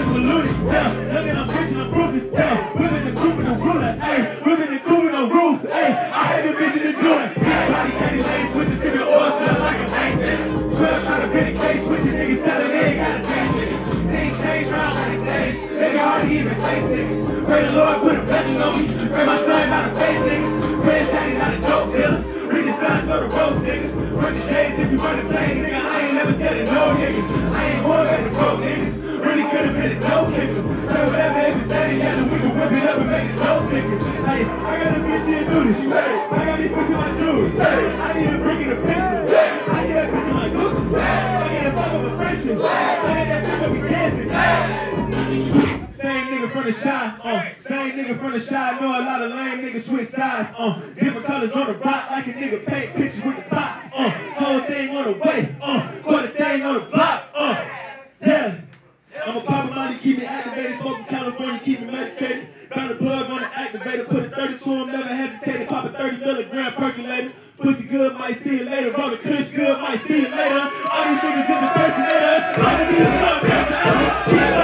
honest with Looney. Yeah, look at I'm pushing the proof is yeah. Whipping the coupe with no ruler, ayy. Whipping the coupe with no roof, ayy. I had the vision to do it. Body candy lane, switching to the oil, smell like a bank nigga. 12 trying to pin the case, switching niggas telling they ain't gotta change niggas. Things change around 100 days. They can hardly even face niggas. Pray the Lord put a blessing on me. Pray my son not a fake nigga. Pray his daddy not a dope dealer. Read the signs for the roast nigga. Run the shades if you run the flames, nigga. I ain't never scared of no nigga. I ain't born as a broke nigga. Really could've been a dope kicker. Say whatever if it's standing together, we can whip it up and make it dope nigga. Hey, I got a bitch here do this. I got me pushing my jewelry. I need to bring in a picture. I need that bitch in my Gucci. I get a fuck up a friendship. I get that bitch up me dancing. Same nigga from the shy, same nigga from the shy. Know a lot of lame niggas switch sides, different colors on the rock like a nigga paint pictures with the pot, whole thing on the way, Quaterthing on the block, yeah. I'm a pop money, keep me activated, smoking California, keep me medicated. Found a plug on the activator, put a 32 on, never hesitated, pop a 30 milligram percolator. Pussy good, might see it later, roll the kush good, might see it later. All these niggas is impersonators, I'm gonna be a song,